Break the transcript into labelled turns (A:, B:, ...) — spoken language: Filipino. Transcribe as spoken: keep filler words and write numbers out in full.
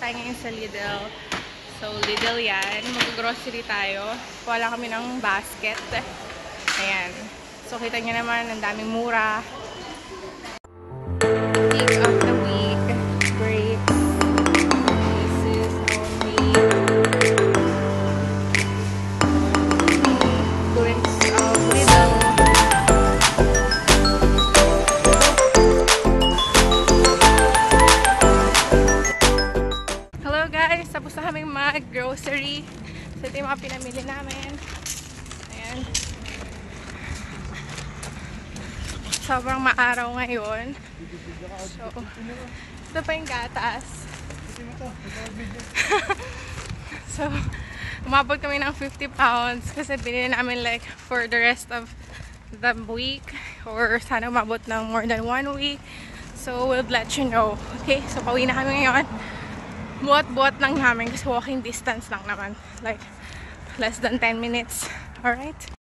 A: tayo ngayon sa Lidl. So, Lidl yan. Mag-grocery tayo. Kuha lang kami ng basket. Ayan. So, kita nyo naman, ang daming mura. Week of the week. Great. This is our week. Goods of Lidl. Hello guys! Tapos na kaming mag-grocery. So, ito yung mga pinamili namin. Ayan. Sobrang maaraw ngayon. So, ito pa yung gatas. So, umabot kami ng fifty pounds kasi binili namin like for the rest of the week or sana umabot ng more than one week. So, we'll let you know. Okay? So, pauwi na kami ngayon. Buhat-buhat lang namin kasi walking distance lang naman. Like, less than ten minutes. Alright?